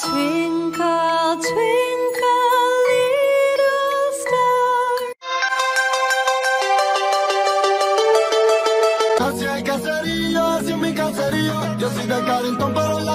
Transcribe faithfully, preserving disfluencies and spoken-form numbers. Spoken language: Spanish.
Twinkle, twinkle, little star. Así hay caserío, así es mi caserío. Yo soy de Carrington, pero la